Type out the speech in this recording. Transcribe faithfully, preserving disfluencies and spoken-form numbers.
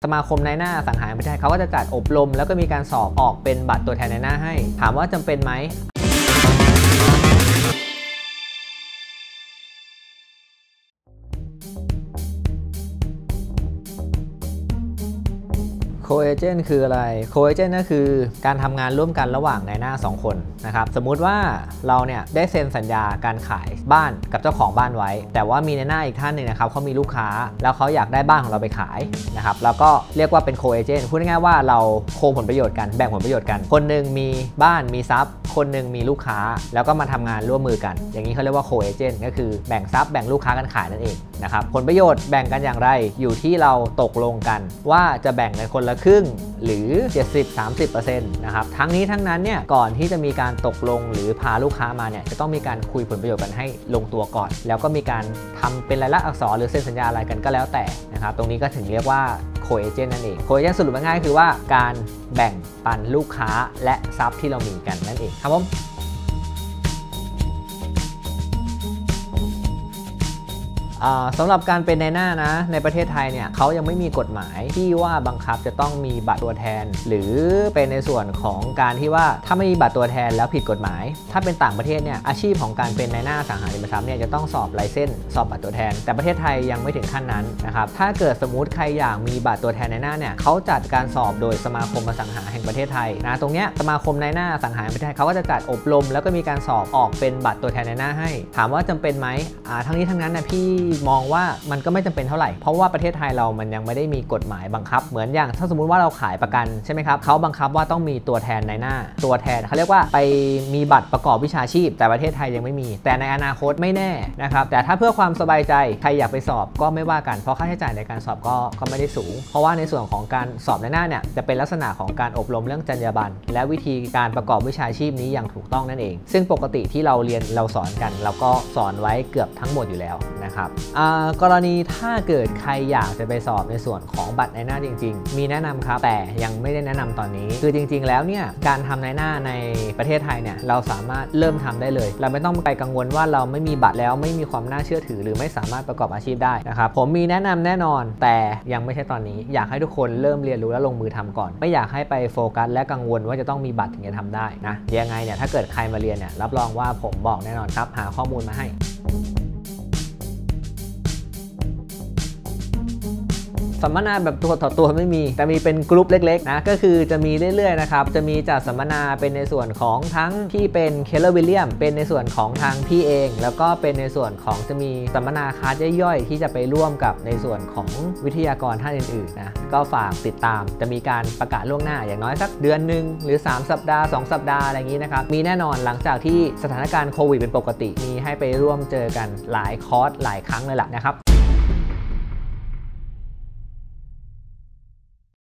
สมาคมนายหน้าสังหารประเทศไทยเขาก็จะจัดอบรมแล้วก็มีการสอบออกเป็นบัตรตัวแทนนายหน้าให้ถามว่าจำเป็นไหมโคเอเจนต์คืออะไรโคเอเจนต์ก็คือการทำงานร่วมกันระหว่างนายหน้าสองคนนะครับสมมุติว่าเราเนี่ยได้เซ็นสัญญาการขายบ้านกับเจ้าของบ้านไว้แต่ว่ามีนายหน้าอีกท่านหนึ่งนะครับเขามีลูกค้าแล้วเขาอยากได้บ้านของเราไปขายนะครับแล้วก็เรียกว่าเป็นโคเอเจนต์พูดง่ายๆว่าเราโคผลประโยชน์กันแบ่งผลประโยชน์กันคนหนึ่งมีบ้านมีทรัพย์คนหนึ่งมีลูกค้าแล้วก็มาทำงานร่วมมือกันอย่างนี้เขาเรียกว่าโคเอเจนต์ก็คือแบ่งทรัพย์แบ่งลูกค้ากันขายนั่นเองนะครับผลประโยชน์แบ่งกันอย่างไรอยู่ที่เราตกลงกันว่าจะแบ่งกันคนละครึ่งหรือ เจ็ดสิบ สามสิบเปอร์เซ็นต์ นะครับทั้งนี้ทั้งนั้นเนี่ยก่อนที่จะมีการตกลงหรือพาลูกค้ามาเนี่ยจะต้องมีการคุยผลประโยชน์กันให้ลงตัวก่อนแล้วก็มีการทำเป็นลายลักษณ์อักษรหรือเซ็นสัญญาอะไรกันก็แล้วแต่นะครับตรงนี้ก็ถึงเรียกว่าโคเอเจนต์นั่นเองโคเอเจนต์สรุปง่ายๆคือว่าการแบ่งปันลูกค้าและทรัพย์ที่เรามีกันนั่นเองครับผมสำหรับการเป็นนายหน้านะในประเทศไทยเนี่ยเขายังไม่มีกฎหมายที่ว่าบังคับจะต้องมีบัตรตัวแทนหรือเป็นในส่วนของการที่ว่าถ้าไม่มีบัตรตัวแทนแล้วผิดกฎหมายถ้าเป็นต่างประเทศเนี่ยอาชีพของการเป็นนายหน้าสังหาริมทรัพย์เนี่ยจะต้องสอบไลเซนส์สอบบัตรตัวแทนแต่ประเทศไทยยังไม่ถึงขั้นนั้นนะครับถ้าเกิดสมมุติใครอยากมีบัตรตัวแทนนายหน้าเนี่ยเขาจัดการสอบโดยสมาคมอสังหาแห่งประเทศไทยนะตรงเนี้ยสมาคมนายหน้าสังหาแห่งประเทศไทยเขาก็จะจัดอบรมแล้วก็มีการสอบออกเป็นบัตรตัวแทนนายหน้าให้ถามว่าจำเป็นไหมอ่าทั้งนี้ทั้งนั้นนะพี่มองว่ามันก็ไม่จำเป็นเท่าไหร่เพราะว่าประเทศไทยเรามันยังไม่ได้มีกฎหมายบังคับเหมือนอย่างถ้าสมมุติว่าเราขายประกันใช่ไหมครับเขาบังคับว่าต้องมีตัวแทนในหน้าตัวแทนเขาเรียกว่าไปมีบัตรประกอบวิชาชีพแต่ประเทศไทยยังไม่มีแต่ในอนาคตไม่แน่นะครับแต่ถ้าเพื่อความสบายใจใครอยากไปสอบก็ไม่ว่ากันเพราะค่าใช้จ่ายในการสอบก็ก็ไม่ได้สูงเพราะว่าในส่วนของการสอบในหน้าเนี่ยจะเป็นลักษณะของการอบรมเรื่องจรรยาบรรณและวิธีการประกอบวิชาชีพนี้อย่างถูกต้องนั่นเองซึ่งปกติที่เราเรียนเราสอนกันเราก็สอนไว้เกือบทั้งหมดอยู่แล้วนะครับกรณีถ้าเกิดใครอยากจะไปสอบในส่วนของบัตรนายหน้าจริงๆมีแนะนำครับแต่ยังไม่ได้แนะนำตอนนี้คือจริงๆแล้วเนี่ยการทำนายหน้าในประเทศไทยเนี่ยเราสามารถเริ่มทำได้เลยเราไม่ต้องไปกังวลว่าเราไม่มีบัตรแล้วไม่มีความน่าเชื่อถือหรือไม่สามารถประกอบอาชีพได้นะครับผมมีแนะนำแน่นอนแต่ยังไม่ใช่ตอนนี้อยากให้ทุกคนเริ่มเรียนรู้และลงมือทำก่อนไม่อยากให้ไปโฟกัสและกังวลว่าจะต้องมีบัตรถึงจะทำได้นะยังไงเนี่ยถ้าเกิดใครมาเรียนเนี่ยรับรองว่าผมบอกแน่นอนครับหาข้อมูลมาให้สัมมนาแบบตัวต่อตัวไม่มีแต่มีเป็นกลุ่มเล็กๆนะก็คือจะมีเรื่อยๆนะครับจะมีจัดสัมมนาเป็นในส่วนของทั้งที่เป็นเคลเลอร์วิลเลียมเป็นในส่วนของทางพี่เองแล้วก็เป็นในส่วนของจะมีสัมมนาคลาสย่อยๆที่จะไปร่วมกับในส่วนของวิทยากรท่านอื่นๆนะก็ฝากติดตามจะมีการประกาศล่วงหน้าอย่างน้อยสักเดือนหนึ่งหรือสามสัปดาห์สองสัปดาห์อะไรอย่างนี้นะครับมีแน่นอนหลังจากที่สถานการณ์โควิดเป็นปกติมีให้ไปร่วมเจอกันหลายคอร์สหลายครั้งเลยแหละนะครับ